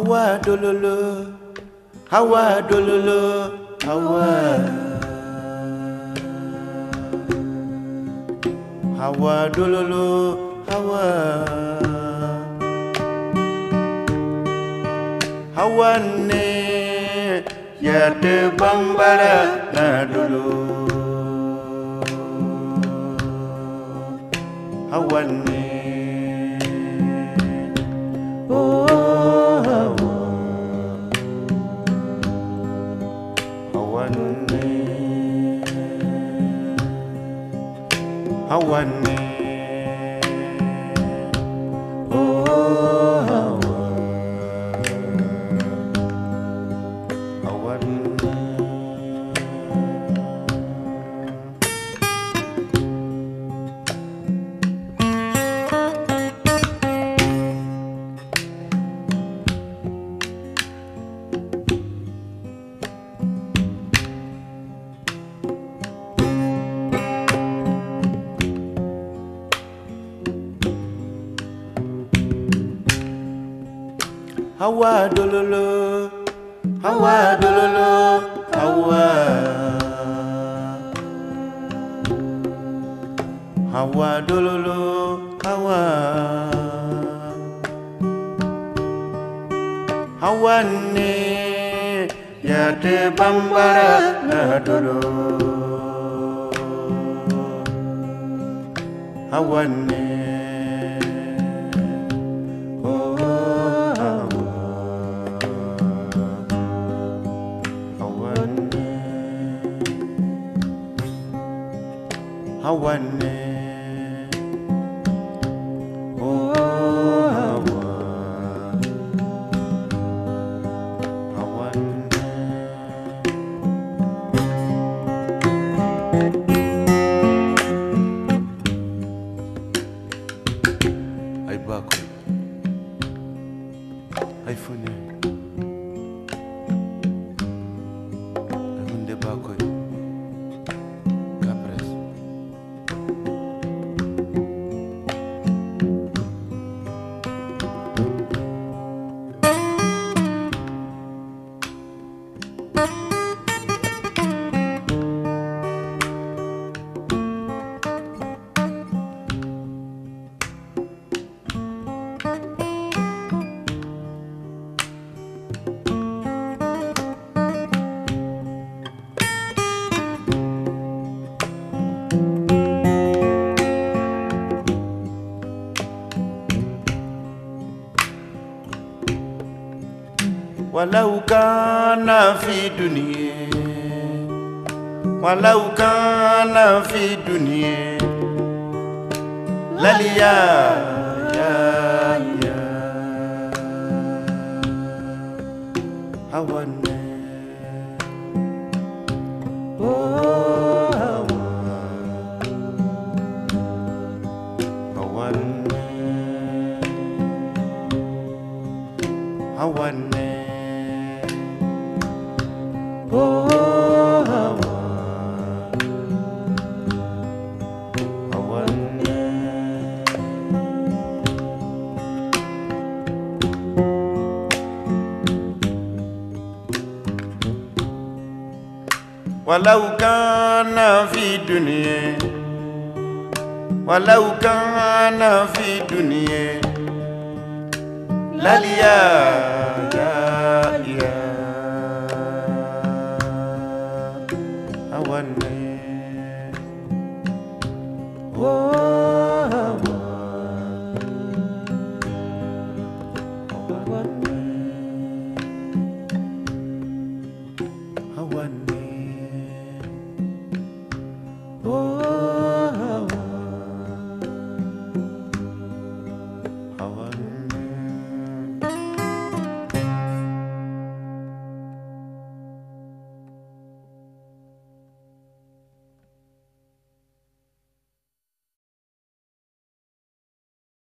Hawa dololo, Hawa dololo, Hawa. Hawa dololo, Hawa. Hawa ne ya te bambara na dolo. Hawa ne. Hawane, oh Hawa, Hawane. Hawa dololo, Hawa dololo, Hawa. Hawa dololo, Hawa. Hawa ne ya te bambara na dolo. Hawa ne. Hawane, oh Hawa, Hawane. Ay bako, ay fune, ay hunde bako. ولو كان في دنيا ولو كان في دنيا لليا يا هوانا هوانا هوانا ولو كان في دنيا ولو كان في دنيا لليا يا هوانا